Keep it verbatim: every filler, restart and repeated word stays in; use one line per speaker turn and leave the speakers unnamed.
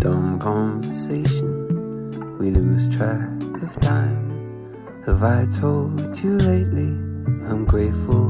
dumb conversation, we lose track of time. Have I told you lately I'm grateful